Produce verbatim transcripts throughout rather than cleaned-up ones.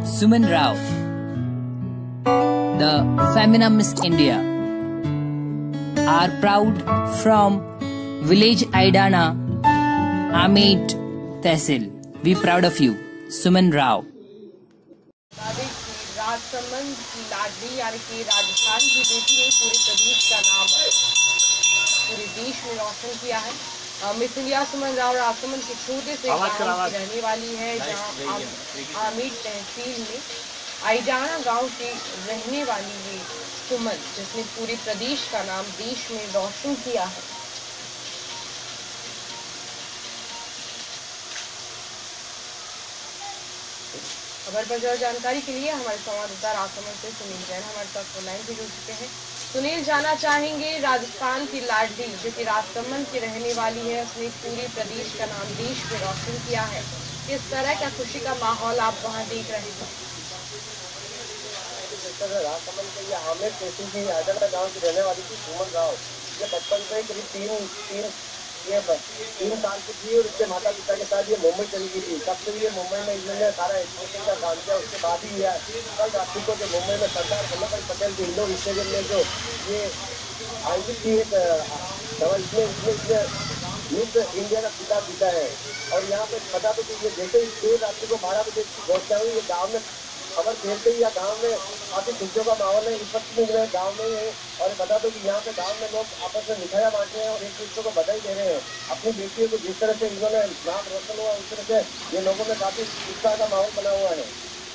Suman Rao, the Femina Miss India, are proud from village Aidana Tehsil. We proud of you, Suman Rao. Rajsamand की लाडली यानी कि राजस्थान की बेटी ने पूरे प्रदेश का नाम पूरे देश में रोशन किया है। मिस इंडिया सुमन राव राजसमंद के छोटे से गांव की रहने वाली है, जहां आमेट तहसील में आइडाना गांव की रहने वाली ये सुमन, जिसने पूरे प्रदेश का नाम देश में रोशन किया है। खबर पर ज्यादा जानकारी के लिए हमारे संवाददाता राजसमंद से सुनील जैन हमारे साथ फोन लाइन पे जुड़ चुके हैं। सुनील, जानना चाहेंगे राजस्थान की लाडली जो कि राजसमंद की रहने वाली है, उसने पूरे प्रदेश का नाम देश में रोशन किया है, किस तरह का खुशी का माहौल आप वहां देख रहे हैं? राजसमंद के ये आमेट तहसील की आइडाना गांव की रहने वाली थी सुमन राव। ये बचपन से करीब तीन तीन ये तीन साल की थी और इसके माता पिता के साथ ये मुंबई चली गई थी। तब से ये मुंबई में इन्होंने सारा एजुकेशन का काम किया। उसके बाद ही यह कल रात्रि को जो मुंबई में सरदार वल्लभ भाई पटेल के इंडोर स्टेडियम में जो ये आयोजित की एक इसमें इसमें इसमें मिस इंडिया का खिताब जीता है। और यहाँ पे बता दो कि ये जैसे ही देर रात्रि को बारह बजे की घोषणा हुई, ये गाँव में खबर फैलते ही या गांव में काफी खुशियों का माहौल है। इस वक्त में गांव में ही है और बता दो कि यहाँ पे गांव में लोग आपस में मिठाइयाँ बांट रहे हैं और एक दूसरे को बधाई दे रहे हैं। अपनी बेटियों को जिस तरह से इन्होंने नाम रोशन हुआ, उस तरह से ये लोगों में काफी उत्साह का माहौल बना हुआ है।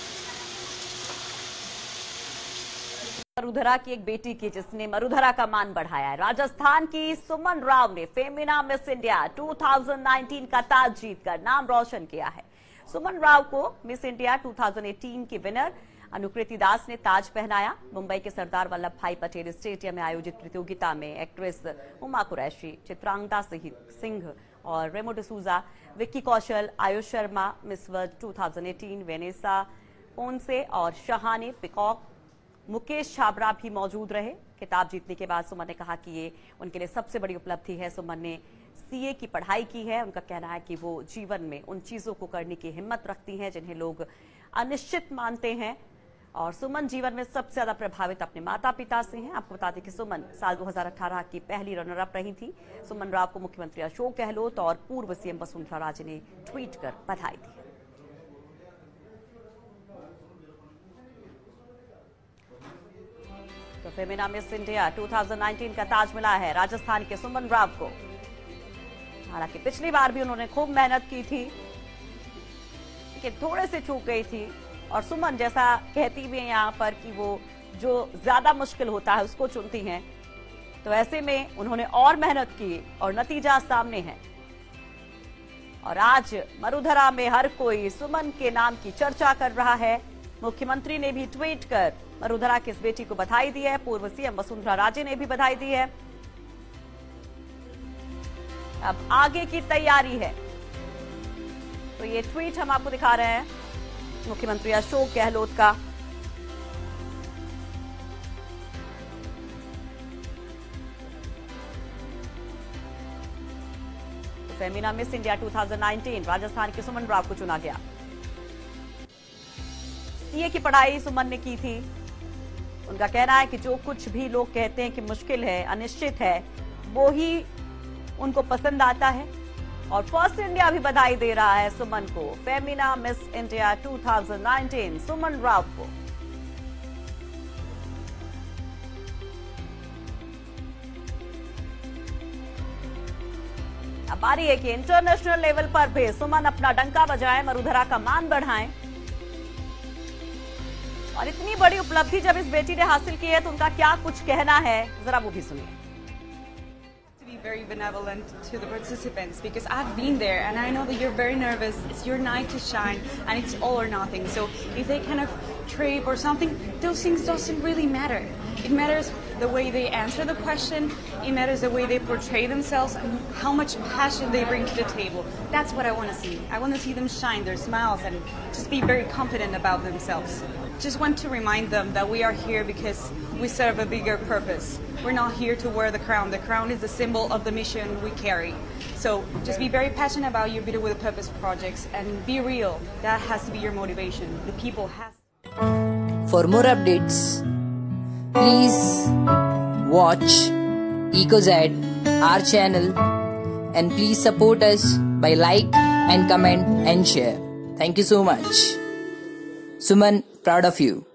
मरुधरा की एक बेटी की जिसने मरुधरा का मान बढ़ाया है। राजस्थान की सुमन राव ने फेमिना मिस इंडिया दो हज़ार उन्नीस का ताज जीतकर नाम रोशन किया है। सुमन राव को मिस इंडिया दो हज़ार अठारह की विनर अनुकृति दास ने ताज पहनाया। मुंबई के सरदार वल्लभ भाई पटेल स्टेडियम में आयोजित प्रतियोगिता में एक्ट्रेस उमा कुरैशी, चित्रांगदा सिंह और रेमो डिसूजा, विक्की कौशल, आयुष शर्मा, मिस वर्ल्ड दो हज़ार अठारह वेनेसा पोन्से और शहाने पिकॉक, मुकेश छाबरा भी मौजूद रहे। खिताब जीतने के बाद सुमन ने कहा कि ये उनके लिए सबसे बड़ी उपलब्धि है। सुमन ने सीए की पढ़ाई की है। उनका कहना है कि वो जीवन में उन चीजों को करने की हिम्मत रखती हैं जिन्हें लोग अनिश्चित मानते हैं। और सुमन जीवन में सबसे ज्यादा प्रभावित अपने माता पिता से हैं। आपको बता दें कि सुमन साल दो हज़ार अठारह की पहली रनर अप रही थी। सुमन राव को मुख्यमंत्री अशोक गहलोत और पूर्व सीएम वसुंधरा राजे ने ट्वीट कर बधाई दी। तो फेमिना मिस इंडिया दो हज़ार उन्नीस का ताज मिला है राजस्थान के सुमन राव को। हालांकि पिछली बार भी उन्होंने खूब मेहनत की थी, लेकिन थोड़े से चूक गई थी। और सुमन जैसा कहती भी है यहाँ पर कि वो जो ज्यादा मुश्किल होता है उसको चुनती हैं, तो ऐसे में उन्होंने और मेहनत की और नतीजा सामने है। और आज मरुधरा में हर कोई सुमन के नाम की चर्चा कर रहा है। मुख्यमंत्री ने भी ट्वीट कर मरुधरा की इस बेटी को बधाई दी है। पूर्व सीएम वसुंधरा राजे ने भी बधाई दी है। अब आगे की तैयारी है। तो ये ट्वीट हम आपको दिखा रहे हैं मुख्यमंत्री अशोक गहलोत का। तो फेमिना मिस इंडिया दो हज़ार उन्नीस राजस्थान के सुमन राव को चुना गया। सीए की पढ़ाई सुमन ने की थी। उनका कहना है कि जो कुछ भी लोग कहते हैं कि मुश्किल है, अनिश्चित है, वो ही उनको पसंद आता है। और फर्स्ट इंडिया भी बधाई दे रहा है सुमन को। फेमिना मिस इंडिया दो हज़ार उन्नीस सुमन राव को। अब बारी है कि इंटरनेशनल लेवल पर भी सुमन अपना डंका बजाएं, मरुधरा का मान बढ़ाएं। और इतनी बड़ी उपलब्धि जब इस बेटी ने हासिल की है तो उनका क्या कुछ कहना है, जरा वो भी सुनिए। Very benevolent to the participants because I've been there and I know that you're very nervous. It's your night to shine and it's all or nothing. So if they kind of trip or something, those things doesn't really matter. It matters the way they answer the question. It matters the way they portray themselves and how much passion they bring to the table. That's what I want to see. I want to see them shine their smiles and just be very confident about themselves. Just want to remind them that we are here because we serve a bigger purpose. We're not here to wear the crown. The crown is the symbol of the mission we carry. So just be very passionate about your Bitter with a Purpose projects and be real. That has to be your motivation. The people has For more updates, please watch EcoZ, our channel, and please support us by like and comment and share. Thank you so much. Suman, proud of you.